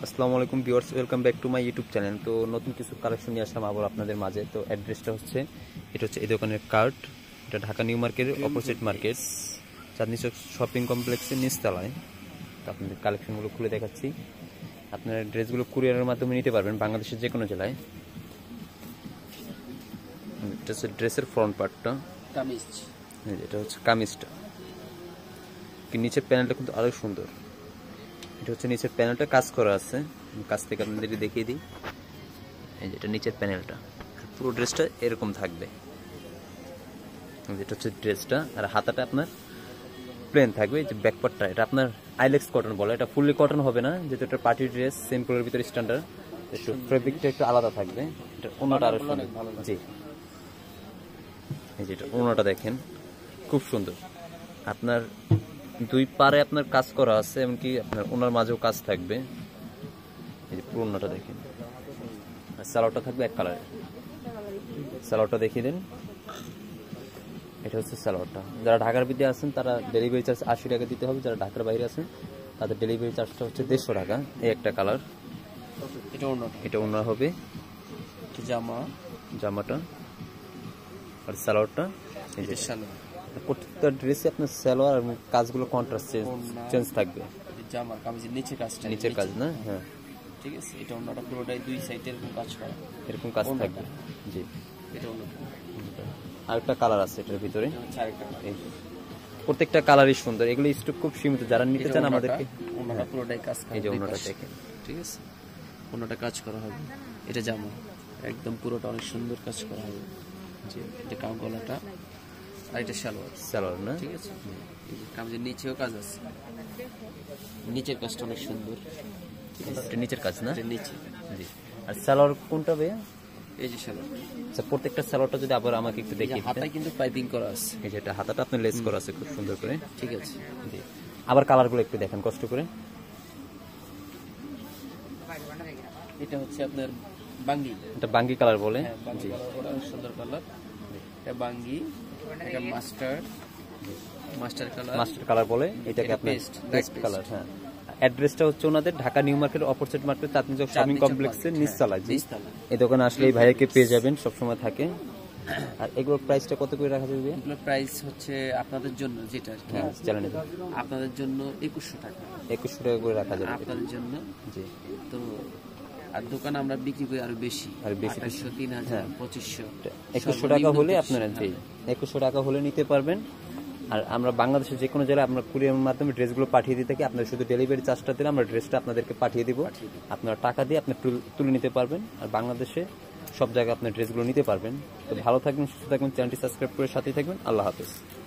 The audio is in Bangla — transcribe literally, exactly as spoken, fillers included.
আসসালামু আলাইকুম viewers, welcome back to my YouTube channel. তো নতুন কিছু কালেকশন নিয়ে আসলাম আবার আপনাদের মাঝে। তো অ্যাড্রেসটা হচ্ছে, এটা হচ্ছে এই দোকানের কার্ড। এটা Dhaka new market opposite market, Chandni Chowk shopping কমপ্লেক্সের নিচতলায়। তো আপনাদের কালেকশনগুলো খুলে দেখাচ্ছি। আপনার ড্রেসগুলো কুরিয়ারের মাধ্যমে নিতে পারবেন বাংলাদেশের যে কোনো জেলায়। এটা হচ্ছে ড্রেসের ফ্রন্ট পার্টটা, কামিজ। এটা হচ্ছে কামিজটা। নিচের প্যানেলটা কিন্তু আরো সুন্দর। এটা হচ্ছে নিচের প্যানেলটা কাজ করা আছে, কাছ থেকে আপনাদের দেখিয়ে দিই। এই যে এটা নিচের প্যানেলটা, পুরো ড্রেসটা এরকম থাকবে। এটা হচ্ছে ড্রেসটা, আর হাতাটা আপনার প্লেন থাকবে। এই যে ব্যাকপার্টটা, এটা আপনার আইলেক্স কটন বলে। এটা ফুললি কটন হবে না, যেহেতু এটা পার্টি ড্রেস, সিম্পলের ভিতরে স্ট্যান্ডার্ড। একটু ফেব্রিকটা একটু আলাদা থাকবে। এটা ওনাটা আরো সুন্দর। জি, এই যে এটা ওনাটা দেখেন, খুব সুন্দর। আপনার দুই পারে আপনার কাজ করা আছে, এমনকি আপনার ওনার মাঝেও কাজ থাকবে। এই যে পুরোনোটা দেখেন। আর সালোয়ারটা থাকবে এক কালারের। সালোয়ারটা দেখিয়ে দেন। এটা হচ্ছে সালোয়ারটা। যারা ঢাকার ভিতরে আছেন তারা ডেলিভারি চার্জ আশি টাকা দিতে হবে। যারা ঢাকার বাইরে আছেন তাদের ডেলিভারি চার্জটা হচ্ছে দেড়শো টাকা। এই একটা কালার। এটা অন্য এটা ওনার হবে জামা, জামাটা। আর সালোয়ারটা এই যে সালোয়ার। প্রত্যেকটা ড্রেসে আপনার সালোয়ার এবং কাজগুলো কন্ট্রাস্ট চেঞ্জ থাকবে। জামার কামিজের নিচে কাজটা, নিচের কাজ না, হ্যাঁ ঠিক আছে। এটা অন্যটা পুরোটাই দুই সাইডে এরকম কাজ করা, এরকম কাজ থাকবে। জি, এটা অন্যটা। আরেকটা কালার আছে এটার ভিতরে। আরেকটা প্রত্যেকটা কালারই সুন্দর। এগুলো স্টক খুব সীমিত, যারা নিতে চান আমাদেরকে। অন্যটা পুরোটাই কাজ করা, এই যে অন্যটা দেখেন, ঠিক আছে। অন্যটা কাজ করা হবে। এটা জামা একদম পুরোটা অনেক সুন্দর কাজ করা হবে। জি, এটা কাম গলাটা। আর এটা সালোয়ার, সালোয়ার না, ঠিক আছে। কামিজের নিচেও কাজ আছে, নিচের কাজটা অনেক সুন্দর। এটা নিচের কাজ না, এটা নিচে। জি। আর সালোয়ার কোনটা ভাইয়া? এই যে সালোয়ার। আচ্ছা, প্রত্যেকটা সালোয়ারটা যদি আবার আমাকে একটু দেখিয়ে দিতেন। হাতায় কিন্তু পাইপিং করা আছে। এই যে এটা হাতাটা আপনার লেস করা আছে খুব সুন্দর করে, ঠিক আছে। জি। আবার কালারগুলো একটু দেখেন কষ্ট করে। এটা হচ্ছে আপনার বাঙ্গি, এটা বাঙ্গি কালার বলে। জি, ওটা অনেক সুন্দর কালার। এটা বাঙ্গি, এটা master, master colour, master colour বলে। এটাকে আপনার পেস্ট কালার। হ্যাঁ, অ্যাড্রেসটা হচ্ছে ওনাদের Dhaka new market opposite market, Chandni Chowk shopping কমপ্লেক্সের নিচতলায়। জি, এই দোকানে আসলে এই ভাইয়াকে পেয়ে যাবেন, সবসময় থাকে। আর এগুলোর প্রাইসটা কত করে রাখা যাবে? এগুলোর প্রাইস হচ্ছে আপনাদের জন্য, যেটা আর কি চ্যানেলে আপনাদের জন্য একুশশো টাকা, একুশশো টাকা করে রাখা যাবে আপনাদের জন্য। জি, তো আর দোকানে আমরা বিক্রি করি আরো বেশি, আর বেশি, আঠাশশো, তিন হাজার, পঁচিশশো। একুশশো টাকা হলে আপনারা, জি, একুশশো টাকা হলে নিতে পারবেন। আর আমরা বাংলাদেশের যে কোনো জায়গায় আমরা কুরিয়ারের মাধ্যমে ড্রেসগুলো পাঠিয়ে দিয়ে থাকি। আপনারা শুধু ডেলিভারি চার্জটা দিলে আমরা ড্রেসটা আপনাদেরকে পাঠিয়ে দিব। আপনারা টাকা দিয়ে আপনি তুলে নিতে পারবেন। আর বাংলাদেশে সব জায়গায় আপনার ড্রেসগুলো নিতে পারবেন। তো ভালো থাকবেন, সুস্থ থাকবেন, চ্যানেলটি সাবস্ক্রাইব করে সাথেই থাকবেন। আল্লাহ হাফেজ।